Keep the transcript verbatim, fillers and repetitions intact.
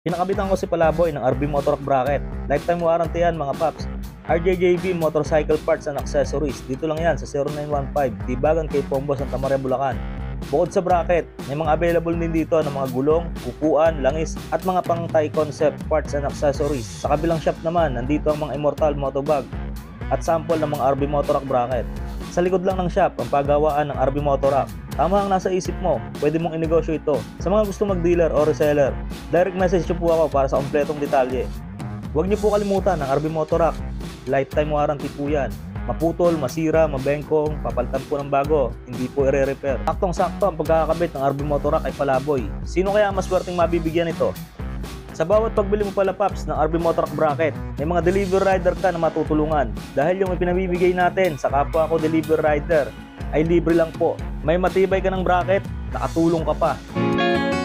Pinakabitan ko si Palaboy ng R B Motorrock bracket. Lifetime warranty yan mga paps. R J J B Motorcycle Parts and Accessories. Dito lang yan sa zero nine one five Tibagan kay Pombo, Santa Maria, Bulacan. Bukod sa bracket, may mga available din dito ng mga gulong, upuan, langis at mga pang Thai concept parts and accessories. Sa kabilang shop naman, nandito ang mga Immortal Motobag at sample ng mga R B Motorrock bracket. Sa likod lang ng shop ang paggawaan ng R B Motorrock. Tama ang nasa isip mo, pwede mong inegosyo ito. Sa mga gusto mag-dealer o reseller, direct message nyo po ako para sa kompletong detalye. Huwag nyo po kalimutan ang R B Motorrock. Lifetime warranty po yan. Maputol, masira, mabengkong, papalitan po ng bago, hindi po i-re-repair. Saktong-sakto ang pagkakabit ng R B Motorrock ay Palaboy. Sino kaya ang maswerteng mabibigyan ito? Sa bawat pagbili mo pala paps ng R B Motorrock bracket, may mga delivery rider ka na matutulungan. Dahil yung ipinabibigay natin sa kapwa ko delivery rider ay libre lang po. May matibay ka ng bracket, nakatulong ka pa.